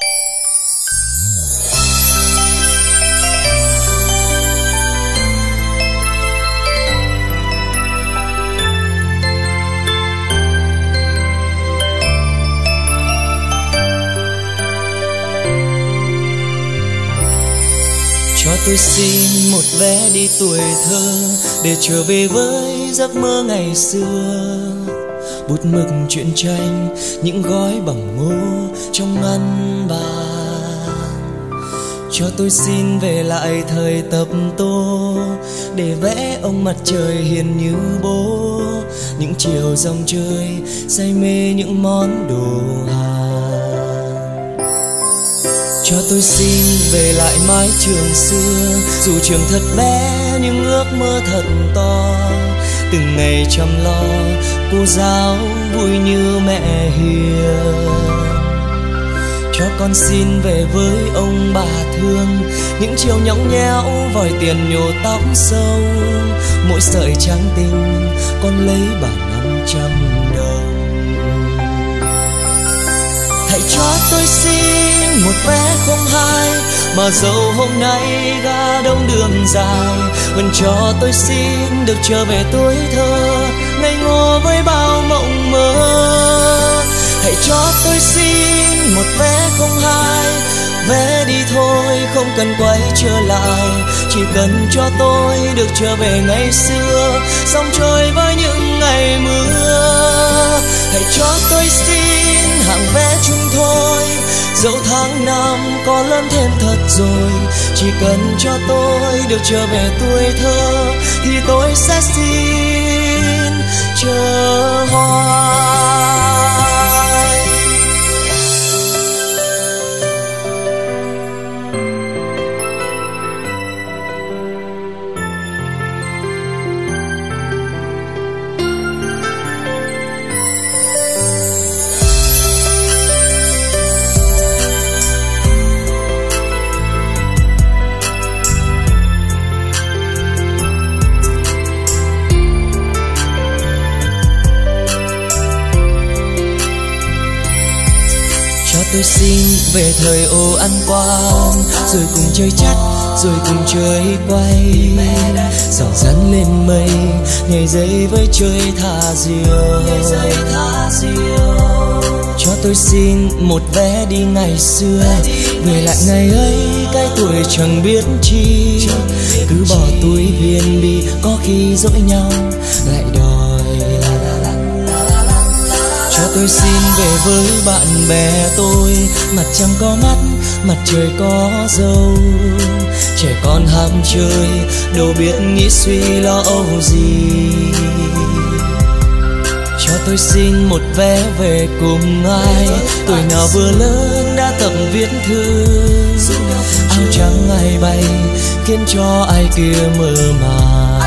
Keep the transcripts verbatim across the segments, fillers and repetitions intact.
Cho tôi xin một vé đi tuổi thơ, để trở về với giấc mơ ngày xưa. Bút mực truyện tranh, những gói bằng ngô trong ngăn bàn. Cho tôi xin về lại thời tập tô, để vẽ ông mặt trời hiền như bố. Những chiều dòng chơi, say mê những món đồ Hàn. Cho tôi xin về lại mái trường xưa, dù trường thật bé nhưng ước mơ thật to. Từng ngày chăm lo, cô giáo vui như mẹ hiền. Cho con xin về với ông bà thương, những chiều nhõng nhẽo vòi tiền nhổ tóc sâu. Mỗi sợi trắng tinh con lấy bà năm trăm đồng. Hãy cho tôi xin một vé không hai, mà dẫu hôm nay ga đông đường dài, vẫn cho tôi xin được trở về tuổi thơ, ngây ngô với bao mộng mơ. Hãy cho tôi xin một vé không hai, vé đi thôi không cần quay trở lại, chỉ cần cho tôi được trở về ngày xưa, sóng trôi với những ngày mưa. Hãy cho tôi xin hạng vé chung thôi, dẫu tháng năm có lớn thêm thật rồi, chỉ cần cho tôi được trở về tuổi thơ, thì tôi sẽ xin chờ hoài. Tôi xin về thời ô ăn quan, rồi cùng chơi chắt, rồi cùng chơi quay, dạo dắn lên mây, nhảy dây với chơi thả diều. Cho tôi xin một vé đi ngày xưa, về lại ngày ấy cái tuổi chẳng biết chi, cứ bỏ túi viên bi có khi dỗi nhau lại đòi. Cho tôi xin về với bạn bè tôi, mặt trăng có mắt, mặt trời có dâu. Trẻ con ham chơi, đâu biết nghĩ suy lo âu gì. Cho tôi xin một vé về cùng ai, tuổi nào vừa lớn đã tập viết thư. Áo trắng ai bay, khiến cho ai kia mơ màng.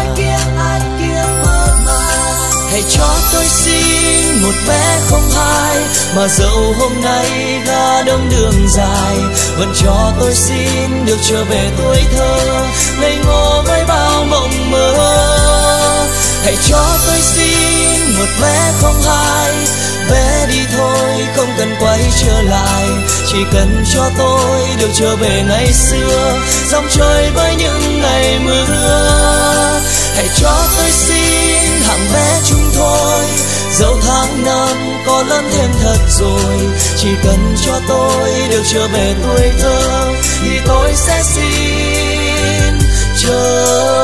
Hãy cho tôi xin một vé không hai, mà dẫu hôm nay ga đông đường dài, vẫn cho tôi xin được trở về tuổi thơ, ngây ngô với bao mộng mơ. Hãy cho tôi xin một vé không hai, vé đi thôi không cần quay trở lại, chỉ cần cho tôi được trở về ngày xưa, dòng chơi với những ngày mưa. Hãy cho tôi xin hạng vé chung thôi, dẫu tháng năm có lớn thêm thật rồi, chỉ cần cho tôi được trở về tuổi thơ, thì tôi sẽ xin chờ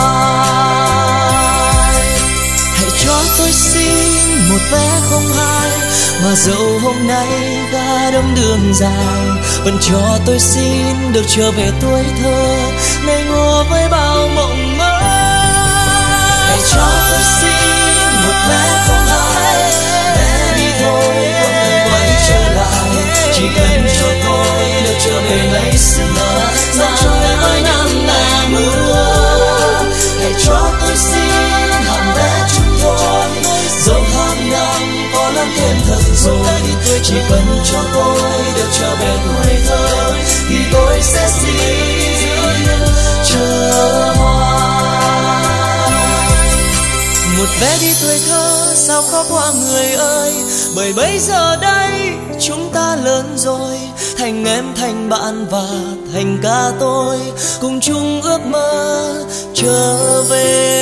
hoài. Hãy cho tôi xin một vé không hai, mà dẫu hôm nay ga đông đường dài, vẫn cho tôi xin được trở về tuổi thơ, ngây ngô với bao mộng mơ. Hãy cho tôi xin một vé không hai, vé đi thôi không cần quay trở lại, chỉ cần cho tôi được trở về ngày xưa, dòng trôi với năm ngày mưa. Hãy cho tôi xin hạng vé chung thôi, dẫu tháng năm có lớn thêm thật rồi, chỉ cần cho tôi được trở về tuổi thơ, thì tôi sẽ xin chờ hoài. Một Bé đi tuổi thơ sao khó qua người ơi, bởi bây giờ đây chúng ta lớn rồi, thành em thành bạn và thành cả tôi, cùng chung ước mơ trở về.